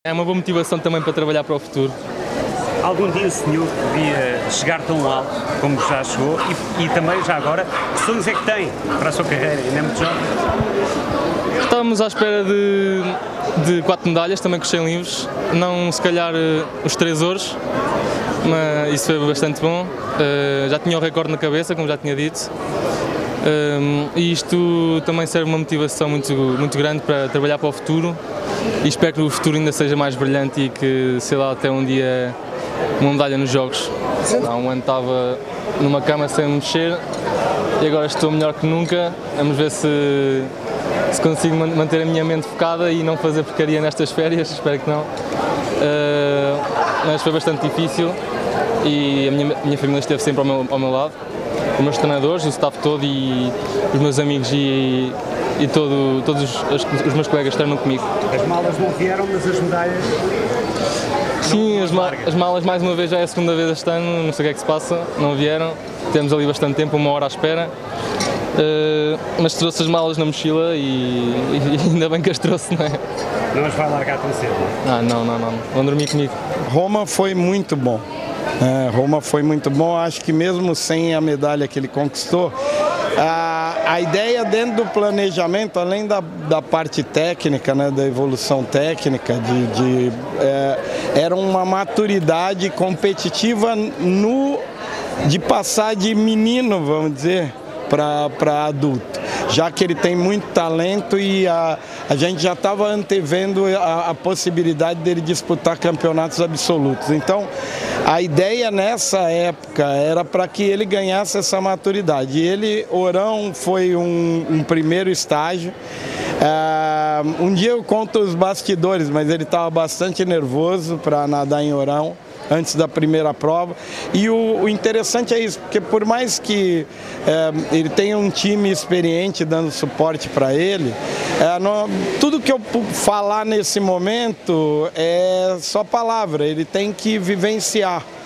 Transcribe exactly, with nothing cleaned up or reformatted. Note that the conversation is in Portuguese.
É uma boa motivação também para trabalhar para o futuro. Algum dia o senhor podia chegar tão alto como já chegou e, e também, já agora, que sonhos é que tem para a sua carreira? Ainda é muito jovem. Estávamos à espera de, de quatro medalhas, também com os cem livros, não se calhar os três ouros, mas isso foi bastante bom. Uh, já tinha o recorde na cabeça, como já tinha dito, um, e isto também serve uma motivação muito, muito grande para trabalhar para o futuro, e espero que o futuro ainda seja mais brilhante e que, sei lá, até um dia uma medalha nos Jogos. Há um ano estava numa cama sem mexer e agora estou melhor que nunca. Vamos ver se, se consigo manter a minha mente focada e não fazer porcaria nestas férias, espero que não. Uh, mas foi bastante difícil e a minha, a minha família esteve sempre ao meu, ao meu lado. Os meus treinadores, o staff todo e os meus amigos e, e todo, todos os, os meus colegas treinam comigo. As malas não vieram, mas as medalhas... Sim, as, ma as malas mais uma vez já é a segunda vez este ano, não sei o que é que se passa, não vieram. Temos ali bastante tempo, uma hora à espera. Uh, mas trouxe as malas na mochila e, e ainda bem que as trouxe, não é? Não as vai largar tão cedo? Ah, não, não, não. Vão dormir comigo. Roma foi muito bom. É, Roma foi muito bom, acho que mesmo sem a medalha que ele conquistou, a, a ideia dentro do planejamento, além da, da parte técnica, né, da evolução técnica, de, de, é, era uma maturidade competitiva no, de passar de menino, vamos dizer, para adulto, já que ele tem muito talento e a, a gente já estava antevendo a, a possibilidade dele disputar campeonatos absolutos. Então, a ideia nessa época era para que ele ganhasse essa maturidade. E ele, Orão, foi um, um primeiro estágio. Uh, um dia eu conto os bastidores, mas ele estava bastante nervoso para nadar em Orão antes da primeira prova, e o, o interessante é isso, porque por mais que é, ele tenha um time experiente dando suporte para ele, é, não, tudo que eu falar nesse momento é só palavra, ele tem que vivenciar.